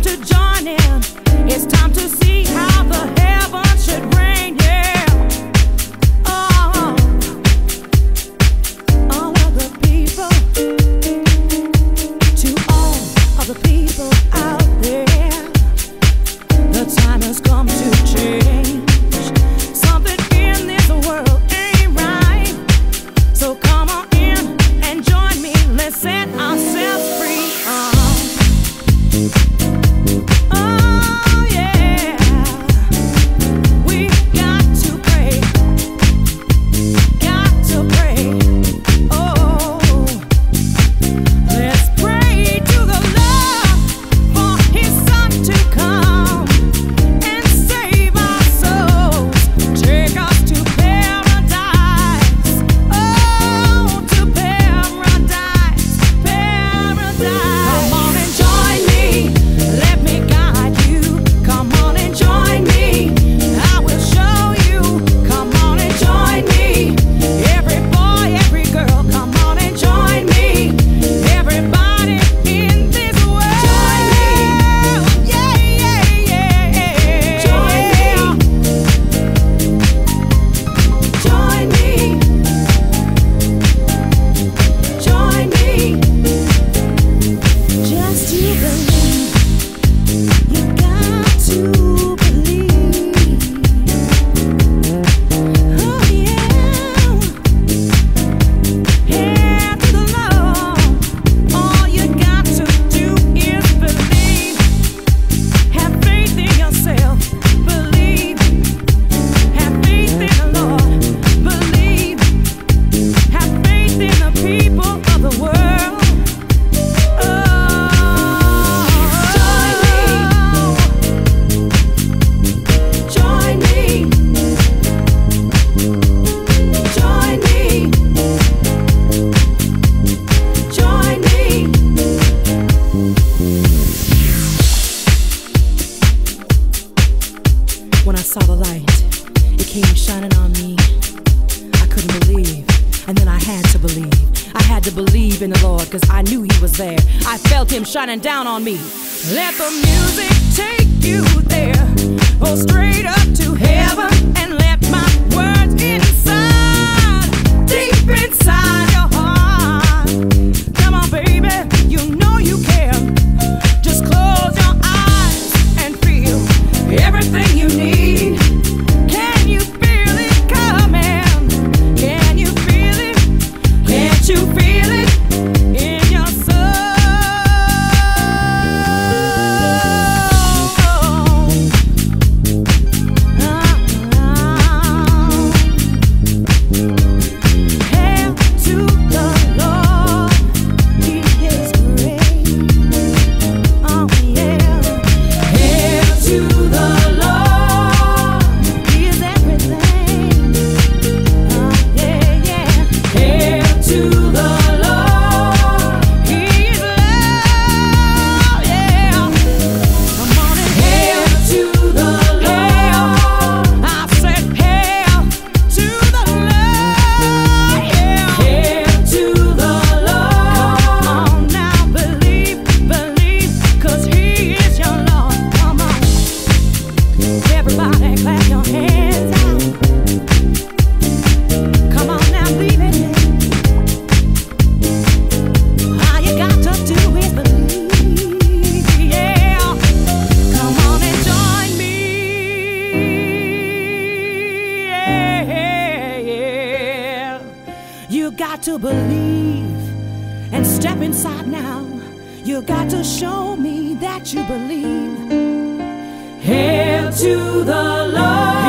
to join in. It's time to see how the heavens should reign, yeah. Oh, all of the people, to all of the people out there, the time has come to change. Something in this world ain't right, so come on in and join me. Let's set ourselves free. Oh yeah, we got to pray, got to pray. Oh, let's pray to the Lord for His Son to come and save our souls, take us to paradise. Oh, to paradise, paradise. Come on and join me, let me guide you. Come on and join me, I will show you. Come on and join me, every boy, every girl. Come on and join me, everybody in this world. Join me, yeah, yeah, yeah. Join me, join me, join me. Just you believe, you got to believe. Oh yeah, head to the Lord. All you got to do is believe. Have faith in yourself. Believe. Have faith in the Lord. Believe. Have faith in the people of the world. Oh, join me, join me, join me. When I saw the light, it came shining on me. I couldn't believe, and then I had to believe. I had to believe in the Lord, cause I knew He was there. I felt Him shining down on me. Let the music take you there. Go straight up to heaven and let my words inside, deep inside your heart. Come on, baby, you know you can. Just close your eyes and feel everything you need. Can you feel it coming? Can you feel it? Can't you feel it in your soul? Hail to the Lord, He is great. Oh yeah. Hail to the Lord, He is everything. Oh yeah, yeah. Hail to the Lord, He is love, yeah. Come on and hail to the Lord. I said hail to the Lord, yeah. Hail to the Lord. Come on now, believe, believe, cause He is your Lord. Come on, everybody clap your hands out. Come on now, believe it. All you got to do is believe, yeah. Come on and join me, yeah, yeah. You got to believe and step inside now. You got to show me that you believe. Hail to the Lord.